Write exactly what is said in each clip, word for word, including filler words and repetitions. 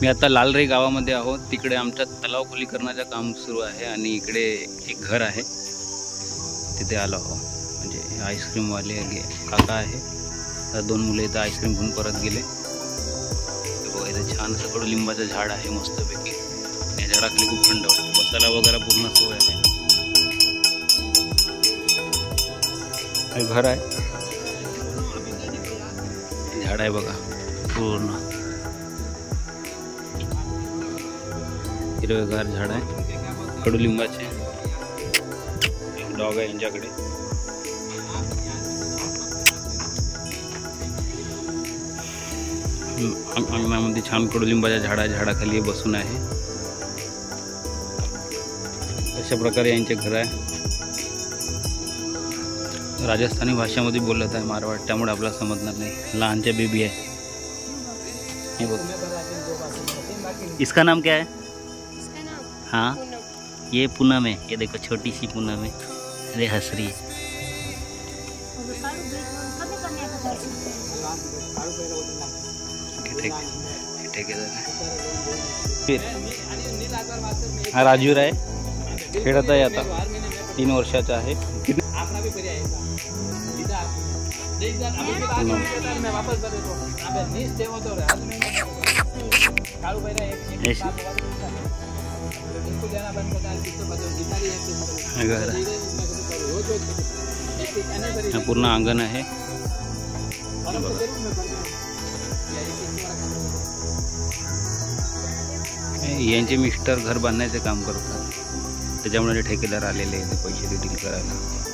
मी आता लालराई गावामध्ये आहोत। तिकडे आमच्या तलाव खोलीकरणाचं काम सुरू आहे आणि इकडे एक घर आहे तिथे आलो आहो। म्हणजे आईस्क्रीमवाले काका आहे, दोन मुले इथं आईस्क्रीम घेऊन परत गेले। बघा इथे छान असं कडुलिंबाचं झाड आहे मस्तपैकी। या झाडाखाली खूप थंड वाटतं, बसायला वगैरे पूर्ण सोय आहे। हे घर आहे, झाड आहे बघा पूर्ण हिरवेगार झाड आहे कडुलिंबाचे। एक डॉग आहे यांच्याकडे। अंगणामध्ये छान कडुलिंबाच्या झाडा झाडाखाली बसून आहे। अशा प्रकारे यांचे घर आहे। राजस्थानी भाषेमध्ये बोलत आहे मारवाड, त्यामुळे आपल्याला समजणार नाही। लहानच्या बेबी आहे हे बघ। इसका नाम क्या है? हाँ ये पूनम है, ये देखो छोटी सी पूनम है, अरे हंस रही है। हा राजू राय खेळत आहे आता, तीन वर्षाचा आहे। पूर्ण अंगण आहे। यांचे मिस्टर घर बांधण्याचे काम करतात, त्याच्यामुळे ठेकेदार आलेले ते पैसे डिटेल करायला।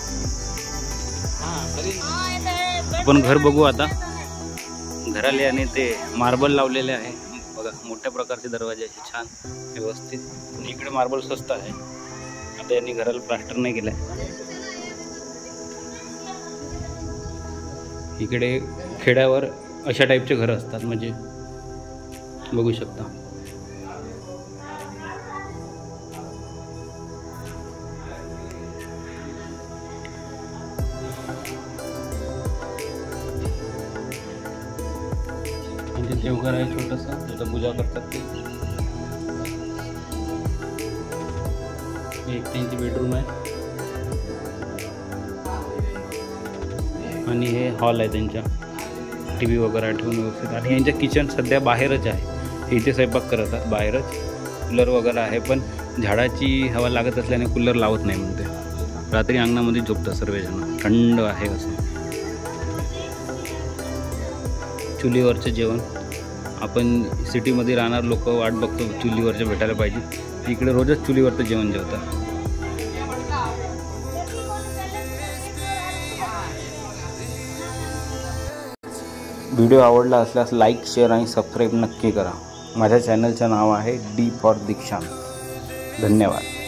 आपण घर बघू आता। घराले आणि ते मार्बल लावलेले आहे बघा, मोठ्या प्रकारचे दरवाजे असे छान व्यवस्थित। इकडे मार्बल स्वस्त आहे, आता यांनी घराला प्लास्टर नाही केलंय। इकडे खेड्यावर अशा टाईपचे घर असतात, म्हणजे बघू शकता। देवघर आहे छोटंसं, तिथं पूजा करतात ते। एक त्यांची बेडरूम आहे आणि हे हॉल आहे त्यांच्या, टी व्ही वगैरे ठेवून व्यवस्थित। आणि यांचं किचन सध्या बाहेरच आहे, इथे स्वयंपाक करतात बाहेरच। कूलर वगैरे आहे, पण झाडाची हवा लागत असल्याने कूलर लावत नाही म्हणते। रात्री अंगणामध्ये झोपतात सर्वजण, थंड आहे असं। चुलीवरचं जेवण, आपण सिटीमध्ये राहणार लोक वाट बघतो चुलीवरचं भेटायला पाहिजे, इकडे रोजच चुलीवरचं जेवण जेवतात। व्हिडिओ आवडला असल्यास लाईक, शेअर आणि सबस्क्राईब नक्की करा। माझ्या चॅनलचं नाव आहे डी फॉर दीक्षांत। धन्यवाद।